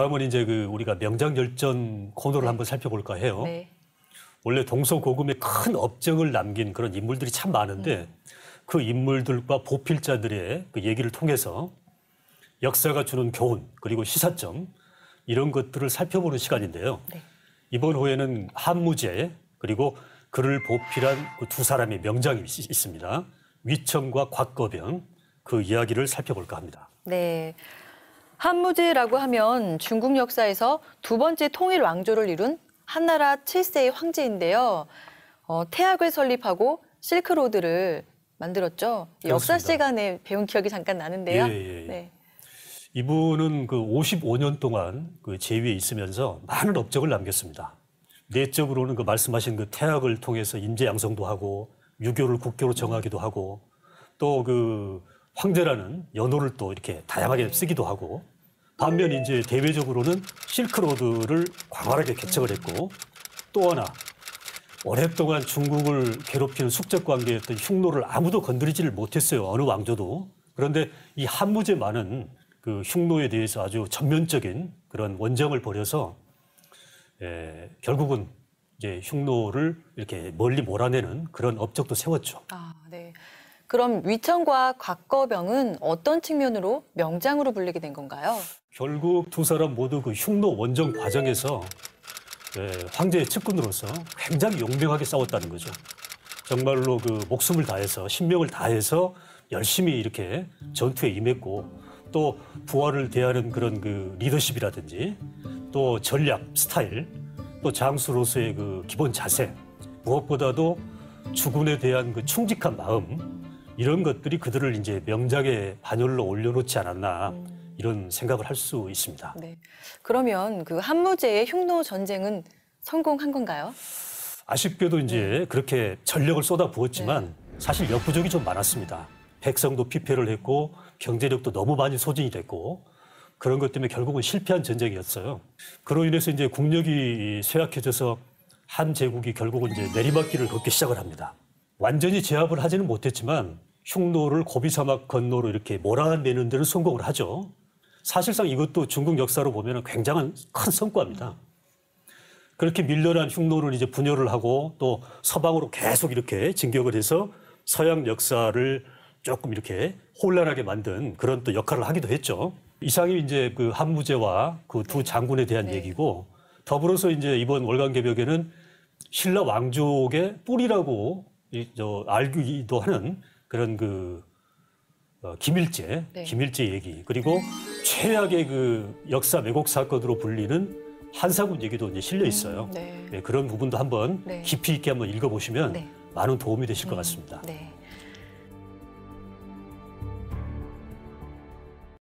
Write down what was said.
다음은 이제 우리가 명장열전 코너를 한번 살펴볼까 해요. 네. 원래 동서고금에 큰 업적을 남긴 그런 인물들이 참 많은데 그 인물들과 보필자들의 그 얘기를 통해서 역사가 주는 교훈 그리고 시사점 이런 것들을 살펴보는 시간인데요. 네. 이번 호에는 한무제 그리고 그를 보필한 그 두 사람의 명장이 있습니다. 위청과 곽거병 그 이야기를 살펴볼까 합니다. 네. 한무제라고 하면 중국 역사에서 두 번째 통일 왕조를 이룬 한나라 7세의 황제인데요. 태학을 설립하고 실크로드를 만들었죠. 역사 시간에 배운 기억이 잠깐 나는데요. 예. 네. 이분은 그 55년 동안 그 제위에 있으면서 많은 업적을 남겼습니다. 내적으로는 그 말씀하신 그 태학을 통해서 인재 양성도 하고 유교를 국교로 정하기도 하고 또 그 황제라는 연호를 또 이렇게 다양하게 쓰기도 하고 반면 이제 대외적으로는 실크로드를 광활하게 개척을 했고 또 하나 오랫동안 중국을 괴롭히는 숙적 관계였던 흉노를 아무도 건드리지를 못했어요. 어느 왕조도. 그런데 이 한무제만은 그 흉노에 대해서 아주 전면적인 그런 원정을 벌여서 결국은 이제 흉노를 이렇게 멀리 몰아내는 그런 업적도 세웠죠. 아, 네. 그럼 위청과 곽거병은 어떤 측면으로 명장으로 불리게 된 건가요? 결국 두 사람 모두 그 흉노 원정 과정에서 황제의 측근으로서 굉장히 용맹하게 싸웠다는 거죠. 정말로 그 목숨을 다해서 신명을 다해서 열심히 이렇게 전투에 임했고 또 부하를 대하는 그런 그 리더십이라든지 또 전략, 스타일, 또 장수로서의 그 기본 자세, 무엇보다도 주군에 대한 그 충직한 마음 이런 것들이 그들을 이제 명장의 반열로 올려놓지 않았나 이런 생각을 할 수 있습니다. 네. 그러면 그 한무제의 흉노 전쟁은 성공한 건가요? 아쉽게도 이제 그렇게 전력을 쏟아부었지만 사실 역부족이 좀 많았습니다. 백성도 피폐를 했고 경제력도 너무 많이 소진이 됐고 그런 것 때문에 결국은 실패한 전쟁이었어요. 그로 인해서 이제 국력이 쇠약해져서 한 제국이 결국은 이제 내리막길을 걷기 시작을 합니다. 완전히 제압을 하지는 못했지만 흉노를 고비사막 건너로 이렇게 몰아내는 데는 성공을 하죠. 사실상 이것도 중국 역사로 보면 굉장한 큰 성과입니다. 그렇게 밀려난 흉노를 이제 분열을 하고 또 서방으로 계속 이렇게 진격을 해서 서양 역사를 조금 이렇게 혼란하게 만든 그런 또 역할을 하기도 했죠. 이상이 이제 그 한무제와 그 두 장군에 대한 얘기고 더불어서 이제 이번 월간개벽에는 신라 왕족의 뿌리라고 알기도 하는 그런 그 김일제 얘기 그리고 최악의 그 역사 왜곡 사건으로 불리는 한사군 얘기도 이제 실려 있어요. 그런 부분도 한번 깊이 있게 한번 읽어보시면 많은 도움이 되실 것 같습니다. 네.